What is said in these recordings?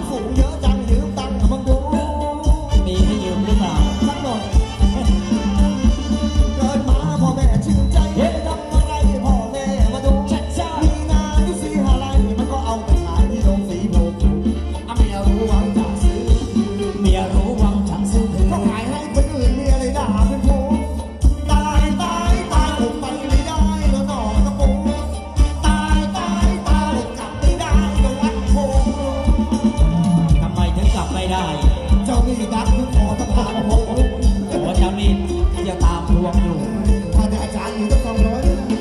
ฝูงเยอะจังยืมตังค์กับมึงดูมีให้ยืมหรือเปล่าสักหน่อยเกิดมาพ่อแม่ชื่นใจทำอะไรพ่อแม่มาดูมีนาอยู่สีหาไรมันก็เอาไปขายที่โรงสีผมเมียรู้หวังจะซื้อเมียรู้หวังจะซื้อก็ขายให้คนอื่นเมียเลยด่าเป็นโผตายผมไปไม่ได้แล้วหนอกระโปงตายกลับไม่ได้แล้ววัดโพทำไมถึงกลับไม่ได้เจ้านี่ดักทุกขอสะพานโพแต่ว่าเจ้านี่จะตามทวงอยู่ถ้าได้อาจารย์อยู่ต้อง200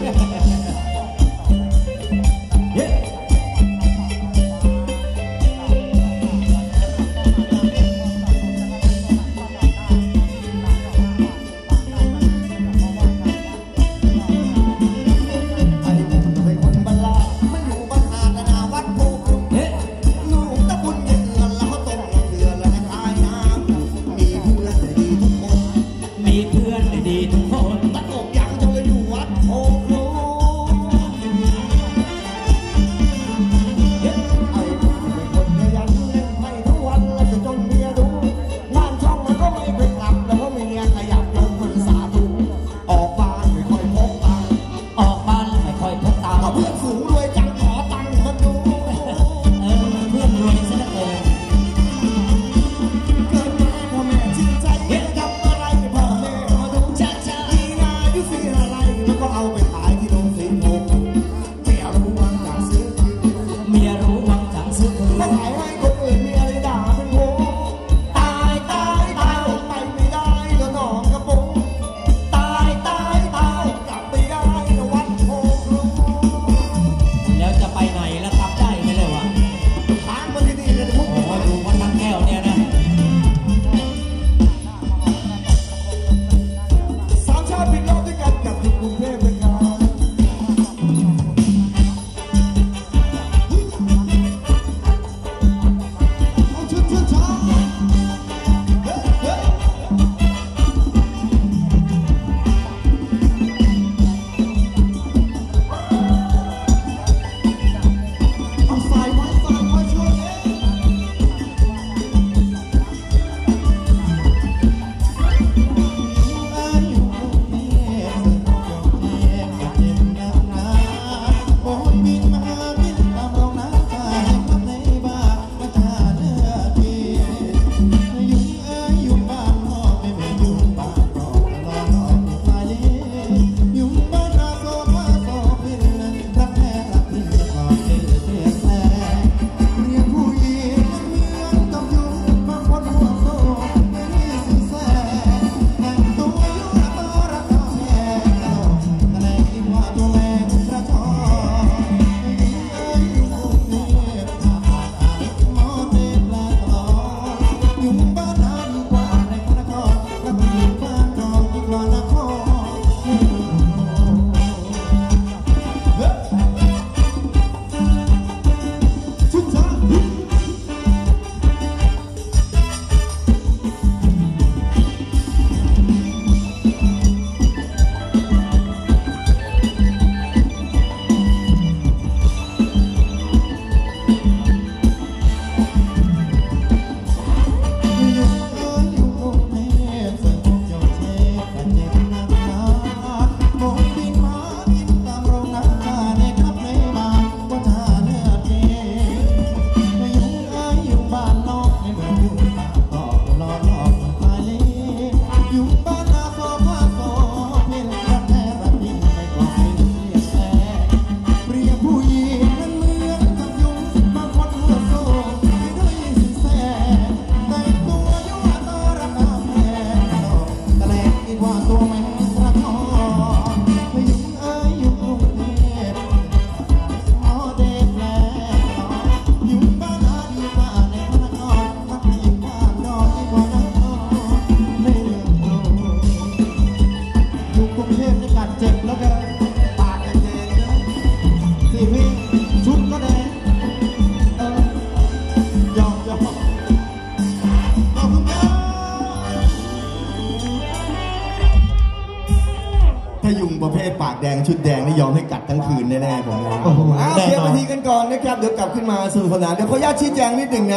แดงชุดแดงนี่ยอมให้กัดทั้งคืนแน่ๆผมเลยเดี๋ยวมาทีกันก่อนนะครับเดี๋ยวกลับขึ้นมาสู่สนามเดี๋ยวขออนุญาตชี้แจงนิดหนึ่งนะ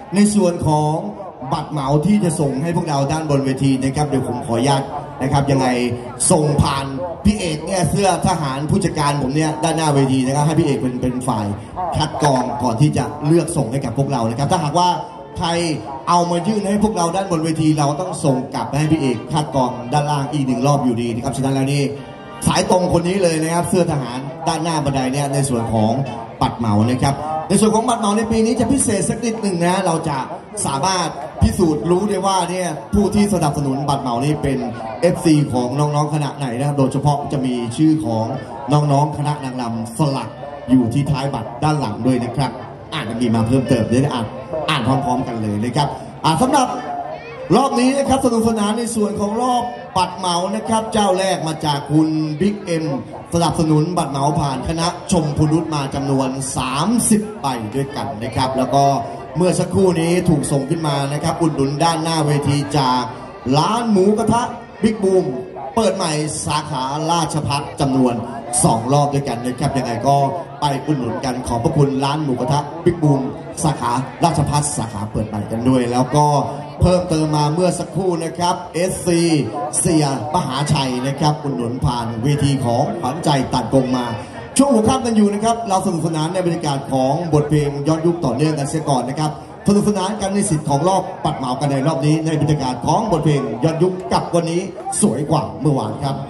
ในส่วนของบัตรเหมาที่จะส่งให้พวกเราด้านบนเวทีนะครับเดี๋ยวผมขออนุญาตนะครับยังไงส่งผ่านพี่เอกเนี่ยเสื้อทหารผู้จัดการผมเนี่ยด้านหน้าเวทีนะครับให้พี่เอกเป็นฝ่ายคัดกรองก่อนที่จะเลือกส่งให้กับพวกเรานะครับถ้าหากว่าใครเอามายื่นให้พวกเราด้านบนเวทีเราต้องส่งกลับไปให้พี่เอกคัดกรองด้านล่างอีก1 รอบอยู่ดีนะครับฉะนั้นแล้วนี่สายตรงคนนี้เลยนะครับเสื้อทหารด้านหน้าบันไดเนี่ยในส่วนของบัตรเหมานะครับในส่วนของบัตรเหมาในปีนี้จะพิเศษสักนิดหนึ่งนะเราจะสามารถพิสูจน์รู้ได้ว่าเนี่ยผู้ที่สนับสนุนบัตรเหมานี่เป็น FC ของน้องๆคณะไหนนะครับโดยเฉพาะจะมีชื่อของน้องๆคณะนางรำสลักอยู่ที่ท้ายบัตรด้านหลังด้วยนะครับจะมีมาเพิ่มเติมได้อ่านพร้อมๆกันเลยนะครับสำหรับรอบนี้นะครับสนุกสนานในส่วนของรอบบัตรเหมานะครับเจ้าแรกมาจากคุณบิ๊กเอ็มสนับสนุนบัตรเหมาผ่านคณะชมพูนุชมาจำนวน30 ใบด้วยกันนะครับแล้วก็เมื่อสักครู่นี้ถูกส่งขึ้นมานะครับอุดหนุนด้านหน้าเวทีจากร้านหมูกระทะบิ๊กบูมเปิดใหม่สาขาราชภัฏจำนวน2 รอบด้วยกันนะครับยังไงก็ไปอุดหนุนกันขอบพระคุณร้านหมูกระทะบิ๊กบูมสาขาราชภัฏสาขาเปิดใหม่กันด้วยแล้วก็เพิ่มเติมมาเมื่อสักครู่นะครับ SC เสียมหาชัยนะครับอุดหนุนผ่านเวทีของขวัญใจตัดกงมาช่วงหัวค่ำกันอยู่นะครับเราสนุกสนานในบรรยากาศของบทเพลงย้อนยุคต่อเนื่องกันเสียก่อนนะครับสนุกสนานกันในสิทธิ์ของรอบบัตรเหมากันในรอบนี้ในบรรยากาศของบทเพลงย้อนยุคกับวันนี้สวยกว่าเมื่อวานครับ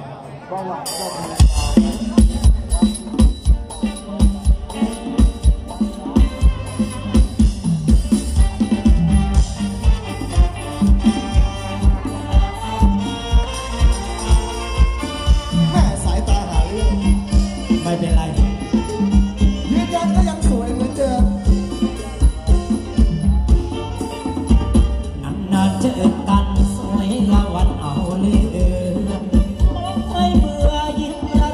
ไม่เป็นไรยืนยันก็ยังสวยเหมือนเดิมนานๆเจอกันสวยละวันเอาเลือไม่เบื่อยิ้มละ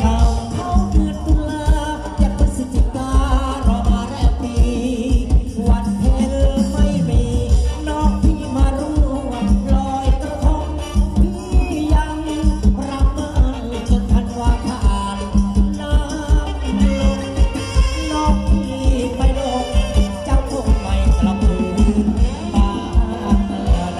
ข่าวเขาเดือนตุลาอยากพฤศจิการอมาแรกปีวันเพ็ญไม่มีน้องพี่มาร่วมลอยกระทงพี่ยังรำเมินจนทันว่าผ่านน้ำลงน้องพี่ไปลงเจ้าคงไม่กลับคืนบ้านนา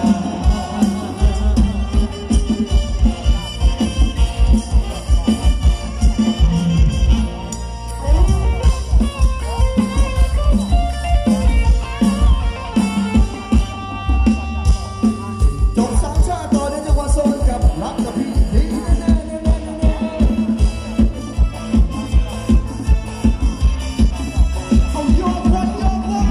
จบสามชาติต่อในจังหวัดโซนกับรักกับพี่ดีแน่เอาโยกวันโยกวัน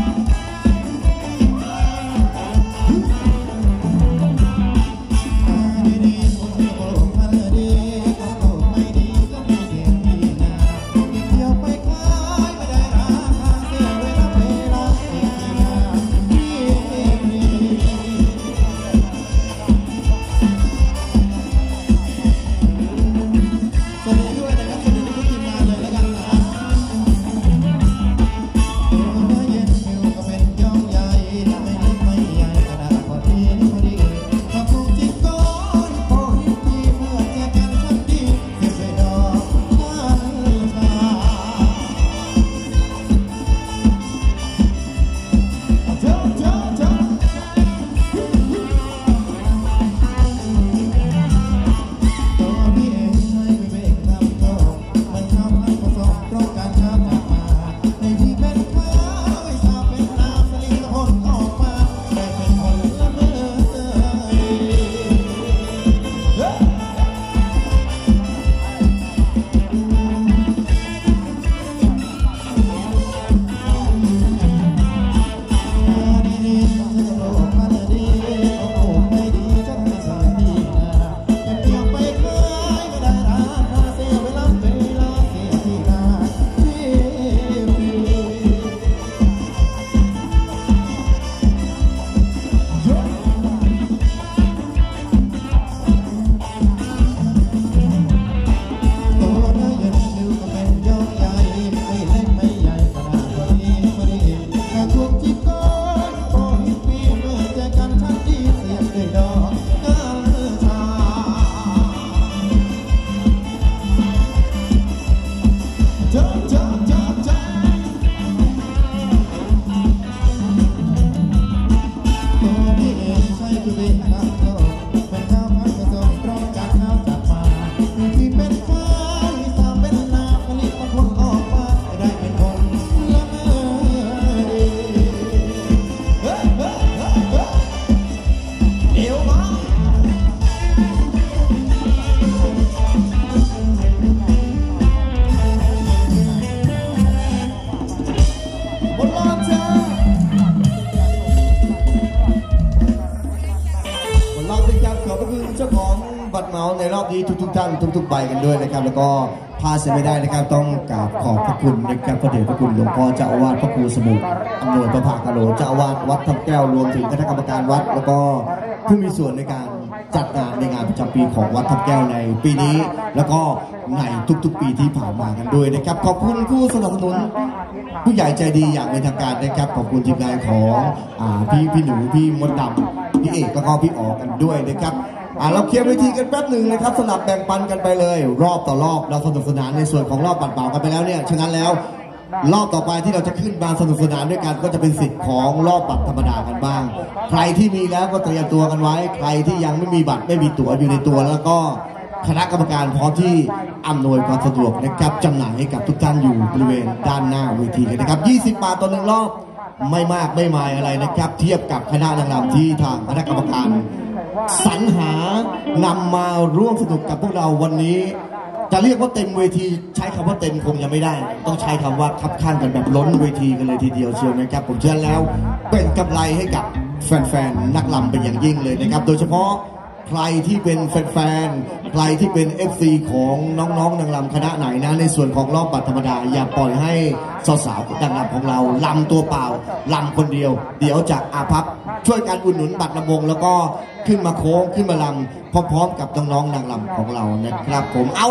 บัตรเหมาในรอบนี้ทุกท่านทุกใบกันด้วยนะครับแล้วก็พลาดเสียไม่ได้นะครับต้องกราบขอบพระคุณนะครับพระเดชพระคุณหลวงพ่อเจ้าอาวาสพระครูสมุทรอำนวยพระภาคโลเจ้าอาวาสวัดทับแก้วรวมถึงคณะกรรมการวัดแล้วก็ผู้มีส่วนในการจัดงานในงานประจำปีของวัดทับแก้วในปีนี้แล้วก็ในทุกๆปีที่ผ่านมากันด้วยนะครับขอบคุณผู้สนับสนุนผู้ใหญ่ใจดีอย่างเป็นทางการนะครับขอบคุณทีมงานของพี่หนูพี่มดดำพี่เอกแล้วก็พี่อ๋อกันด้วยนะครับเราเคลียร์เวทีกันแป๊บหนึ่งนะครับสลับแบ่งปันกันไปเลยรอบต่อรอบเราสนุกสนานในส่วนของรอบบัตรเปล่ากันไปแล้วเนี่ยฉะนั้นแล้วรอบต่อไปที่เราจะขึ้นมาสนุกสนานด้วยกันก็จะเป็นสิทธิ์ของรอบบัตรธรรมดากันบ้างใครที่มีแล้วก็เตรียมตัวกันไว้ใครที่ยังไม่มีบัตรไม่มีตั๋วอยู่ในตัวแล้วก็คณะกรรมการพร้อมที่อำนวยความสะดวกนะครับจำหน่ายให้กับทุกท่านอยู่บริเวณด้านหน้าเวทีเลยนะครับ20 บาทต่อ1รอบไม่มากไม่มายอะไรนะครับเทียบกับคณะนางรำที่ทางคณะกรรมการสรรหานำมาร่วมสนุกกับพวกเราวันนี้จะเรียกว่าเต็มเวทีใช้คำว่าเต็มคงยังไม่ได้ต้องใช้คำว่าคับข้างกันแบบล้นเวทีกันเลยทีเดียวเชียวนะครับผมเชื่อแล้วเป็นกำไรให้กับแฟนๆนักรำเป็นอย่างยิ่งเลยนะครับโดยเฉพาะใครที่เป็นแฟนๆใครที่เป็น FC ของน้องๆนางรำคณะไหนนะในส่วนของรอบบัตรธรรมดาอย่าปล่อยให้สาวๆนางรำของเราลำตัวเปล่าลำคนเดียวเดี๋ยวจากอาภัพช่วยการอุดหนุนบัตรลำวงแล้วก็ขึ้นมาโค้งขึ้นมาลำพร้อมๆกับน้องๆนางรำของเรานะครับผมเอาละ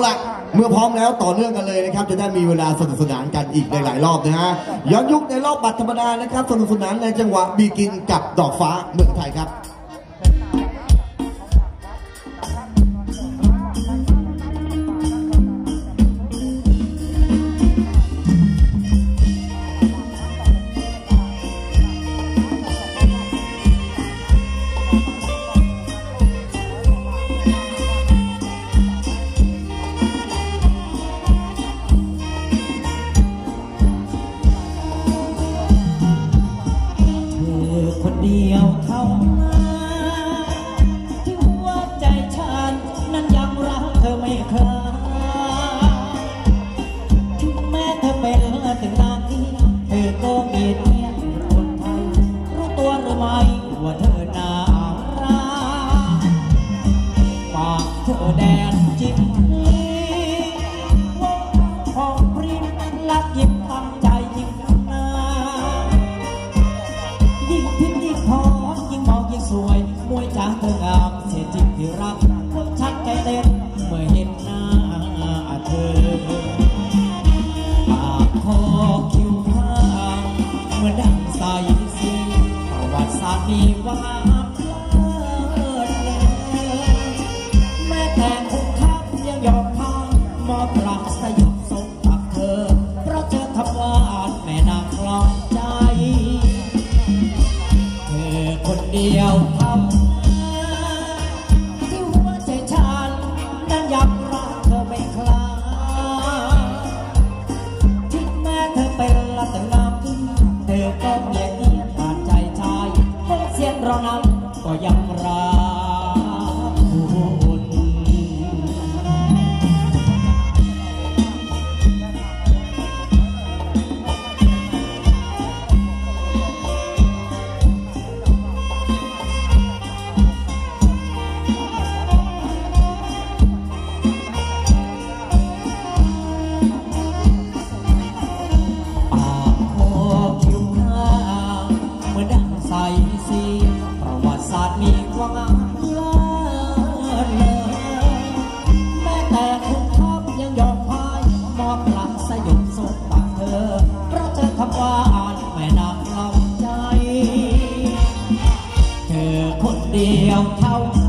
เมื่อพร้อมแล้วต่อเนื่องกันเลยนะครับจะได้มีเวลาสนุกสนานกันอีกหลายๆรอบนะฮะย้อนยุคในรอบบัตรธรรมดานะครับสนุกสนานในจังหวะบีกินกับดอกฟ้าเมืองไทยครับคนเดียวเท่านั้นที่หัวใจฉันนั้นยังรักเธอไม่คลายถึงแม้เธอเป็นถึงนานที่เธอก็เบียดเบียนคนไทยรู้ตัวหรือไม่ว่าเธอน่ารักฝากเธอแดนจิ้มว่าหอมปริ้นลักยิ้มตั้งใจยิ่งนายิ่งพิมพ์ยิ่งหอมยิ่งมองยิ่งสวยมวยจางเธองามเสียจริงที่รักคนชักใจเต้นเมื่อเห็นหน้าเธอปากคอคิ้วข้างเมื่อดังใสสีประวัติศาสตร์มีว่าเพลิดแม้แต่คุณทัพยังยอมพายมอบรักสยบสมตักเธอเพราะเธอทำหวานแม่นางกลองใจเธอคนเดียวทำที่หัวใจฉันนั้นยังรักเธอไม่คลายถึงแม้เธอเป็นละแต่งามที่เธอก็เบียดเบียนผ่านใจชายเพราะเสียงเรานั้นก็ยังรักคุณ ปากคอคิ้วข้างเมื่อดังใสสีประวัติศาสตร์มีความเลิศเลอแม้แต่คุณทัพยังยอมพายมอบหลังสยบสมปากเธอเพราะเธอคำว่าแม่นางกล่อมใจเธอคนเดียวเท่า